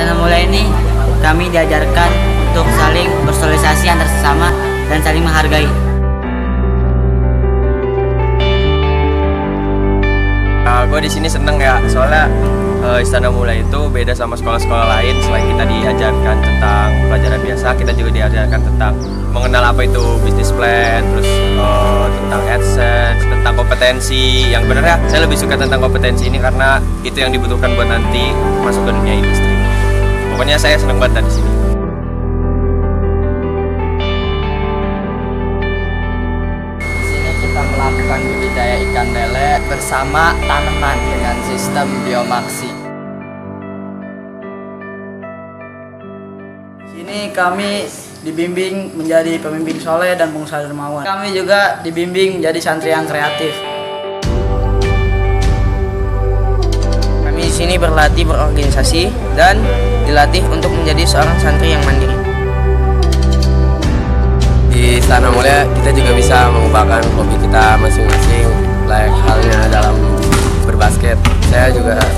Istana Mulia ini kami diajarkan untuk saling bersosialisasi antar sesama dan saling menghargai. Gue di sini seneng ya, soalnya Istana Mulia itu beda sama sekolah-sekolah lain. Selain kita diajarkan tentang pelajaran biasa, kita juga diajarkan tentang mengenal apa itu bisnis plan, terus tentang AdSense, tentang kompetensi. Yang bener ya, saya lebih suka tentang kompetensi ini karena itu yang dibutuhkan buat nanti masuk ke dunia industri. Pokoknya saya seneng banget di sini. Kita melakukan budidaya ikan lele bersama tanaman dengan sistem biomaksi. Sini kami dibimbing menjadi pemimpin soleh dan pengusaha dermawan. Kami juga dibimbing menjadi santri yang kreatif. Kami di sini berlatih berorganisasi dan dilatih untuk menjadi seorang santri yang mandiri. Di Istana Mulia kita juga bisa mengubahkan hobi kita masing-masing, halnya dalam berbasket. Saya juga